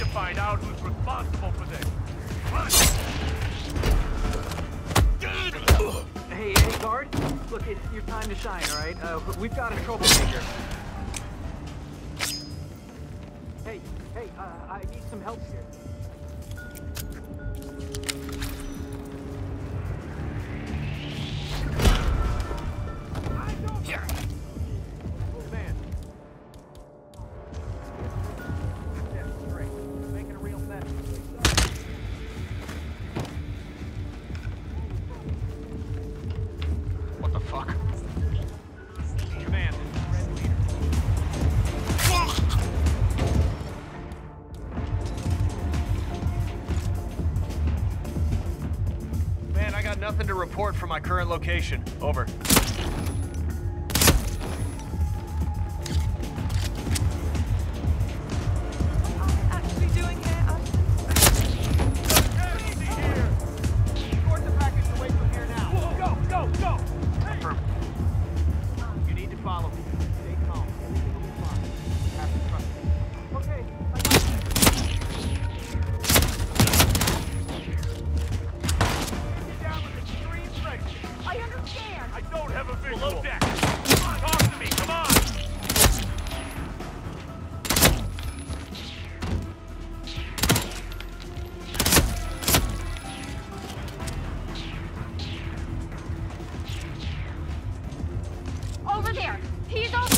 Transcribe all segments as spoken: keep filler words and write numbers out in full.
find out who's responsible for this. Hey, hey, guard. Look, it's your time to shine, all right? Uh, we've got a troublemaker. Hey, hey, uh, I need some help here. Nothing to report from my current location. Over. Actually doing here, Austin? Easy here! Escort the package away from here now. Go, go, go! Confirm. You need to follow me. Stay calm. Everything will be fine. You have to trust me. Okay, I got I understand! I don't have a visual. Below deck. Come on, talk to me. Come on. Over there! He's over!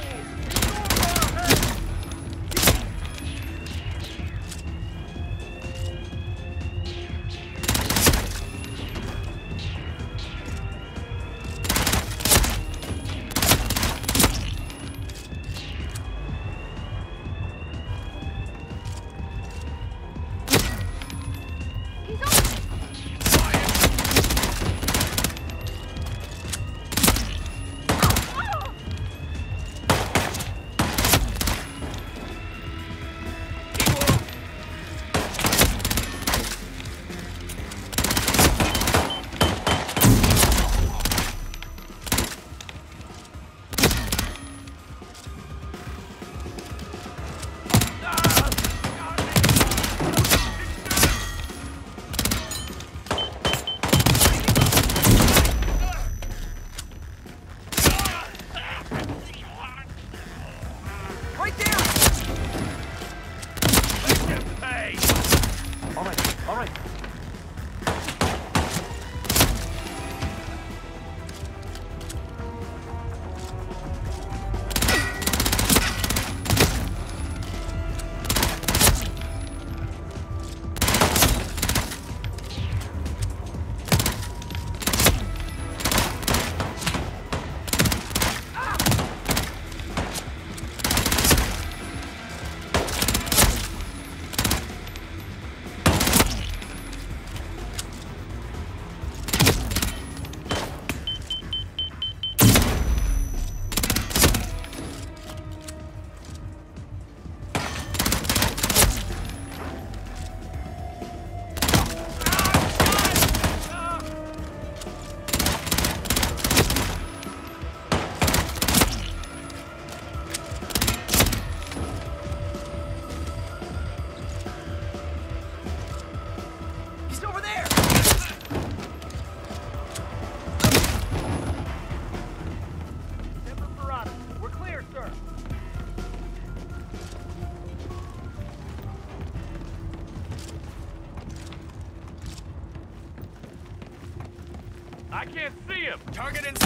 I can't see him. Target in.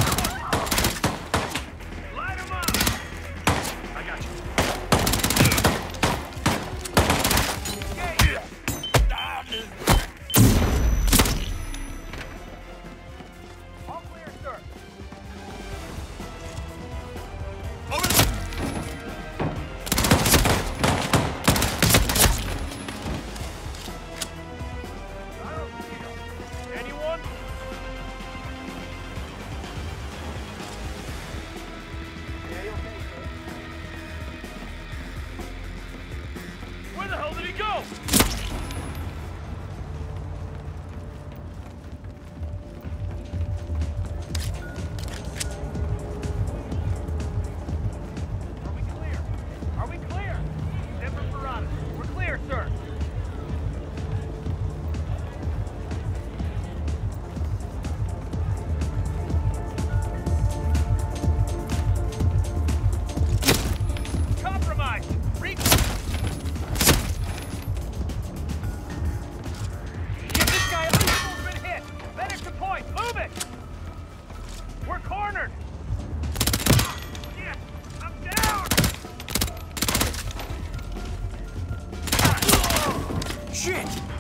Light him up. I got you. all clear, sir. Anyone? Where the hell did he go? Are we clear? Are we clear? Denver Verona. We're clear, sir. Shit!